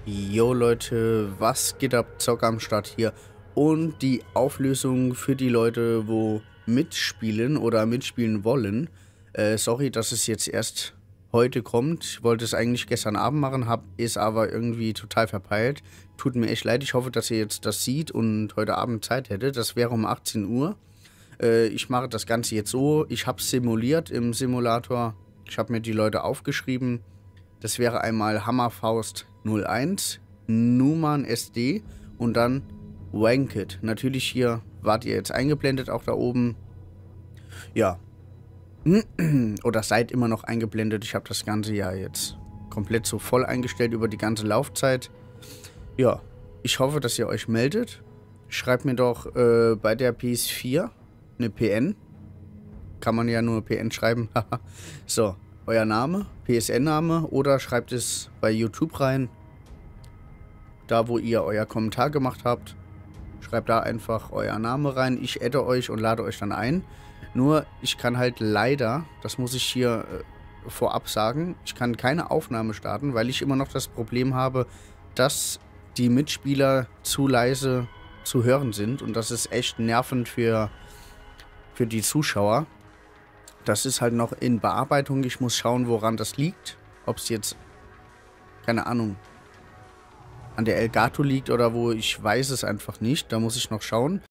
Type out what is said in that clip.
Jo Leute, was geht ab? Zocker am Start hier. Und die Auflösung für die Leute, wo mitspielen oder mitspielen wollen. Sorry, dass es jetzt erst heute kommt. Ich wollte es eigentlich gestern Abend machen, hab es aber irgendwie total verpeilt. Tut mir echt leid. Ich hoffe, dass ihr jetzt das seht und heute Abend Zeit hättet. Das wäre um 18 Uhr. Ich mache das Ganze jetzt so. Ich habe simuliert im Simulator. Ich habe mir die Leute aufgeschrieben. Das wäre einmal Hammerfaust 01, Numan SD und dann Wankit. Natürlich hier wart ihr jetzt eingeblendet, auch da oben. Ja. Oder seid immer noch eingeblendet. Ich habe das Ganze ja jetzt komplett so voll eingestellt über die ganze Laufzeit. Ja, ich hoffe, dass ihr euch meldet. Schreibt mir doch bei der PS4 eine PN. Kann man ja nur PN schreiben. So, euer Name, PSN-Name oder schreibt es bei YouTube rein. Da, wo ihr euer Kommentar gemacht habt. Schreibt da einfach euer Name rein. Ich adde euch und lade euch dann ein. Nur, ich kann halt leider, das muss ich hier vorab sagen, ich kann keine Aufnahme starten, weil ich immer noch das Problem habe, dass die Mitspieler zu leise zu hören sind. Und das ist echt nervend für die Zuschauer. Das ist halt noch in Bearbeitung. Ich muss schauen, woran das liegt. Ob es jetzt, keine Ahnung, an der Elgato liegt oder wo, ich weiß es einfach nicht. Da muss ich noch schauen.